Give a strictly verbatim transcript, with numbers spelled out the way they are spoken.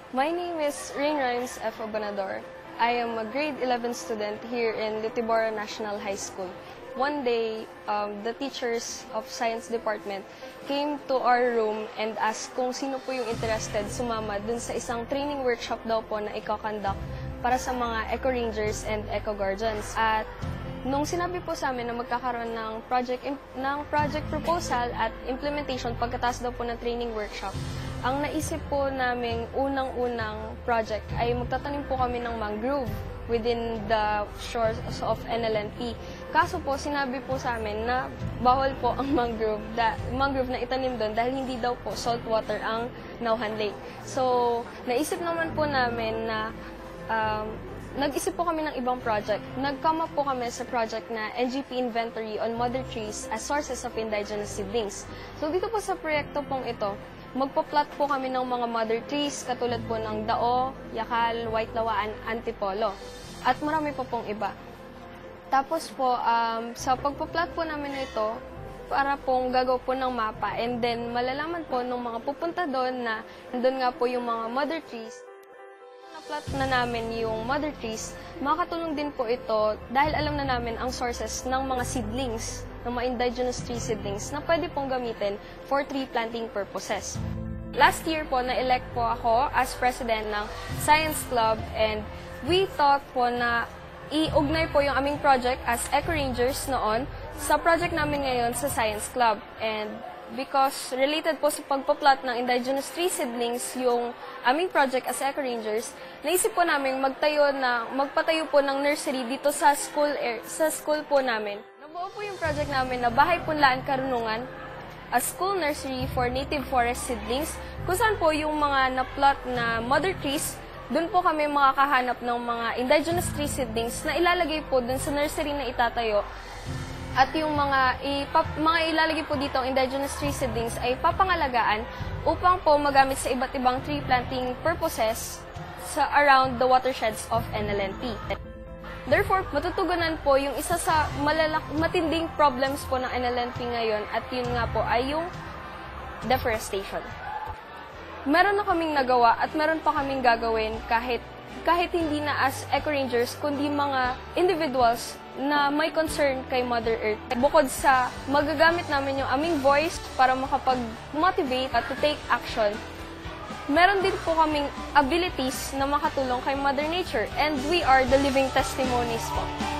My name is Rain Rhymes F. Obanador. I am a grade eleven student here in Lutibora National High School. One day, um, the teachers of science department came to our room and asked kung sino po yung interested sumama dun sa isang training workshop daw po na ikakonduct para sa mga eco-rangers and eco-guardians. At nung sinabi po sa amin na magkakaroon ng project, ng project proposal at implementation pagkatapos daw po ng training workshop, ang naisip po naming unang-unang project ay magtatanim po kami ng mangrove within the shores of N L N P. Kaso po, sinabi po sa amin na bawal po ang mangrove, da, mangrove na itanim doon dahil hindi daw po saltwater ang Nauhan Lake. So, naisip naman po namin na um, nag-isip po kami ng ibang project. Nag-come up po kami sa project na N G P Inventory on Mother Trees as Sources of Indigenous Seedlings. So, dito po sa proyekto pong ito, magpa-plot po kami ng mga mother trees katulad po ng Dao, Yakal, White Lawaan, Antipolo. At marami po pong iba. Tapos po, um, sa pagpa-plot po namin ito, para pong gagawa po ng mapa. And then, malalaman po ng mga pupunta doon na doon nga po yung mga mother trees. Na-plot na namin yung mother trees, makakatulong din po ito dahil alam na namin ang sources ng mga seedlings, ng mga indigenous tree seedlings na pwede pong gamitin for tree planting purposes. Last year po, na-elect po ako as president ng Science Club and we thought po na i-ugnay po yung aming project as eco-rangers noon sa project namin ngayon sa Science Club. And because related po sa pagpa-plot ng indigenous tree seedlings yung aming project as eco-rangers, naisip po namin magtayo na, magpatayo po ng nursery dito sa school, sa school po namin. Nabuo po yung project namin na Bahay Punlaan Karunungan, a school nursery for native forest seedlings, kung saan po yung mga na-plot na mother trees, doon po kami makakahanap ng mga indigenous tree seedlings na ilalagay po doon sa nursery na itatayo. At yung mga, ipap, mga ilalagay po dito ang indigenous tree seedlings ay papangalagaan upang po magamit sa iba't ibang tree planting purposes sa around the watersheds of N L N P. Therefore, matutugunan po yung isa sa malalak, matinding problems po ng N L N P ngayon at yun nga po ay yung deforestation. Meron na kaming nagawa at meron pa kaming gagawin kahit, kahit hindi na as eco-rangers, kundi mga individuals na may concern kay Mother Earth. Bukod sa magagamit namin yung aming voice para makapag-motivate at to take action, meron din po kaming abilities na makatulong kay Mother Nature and we are the living testimonies po.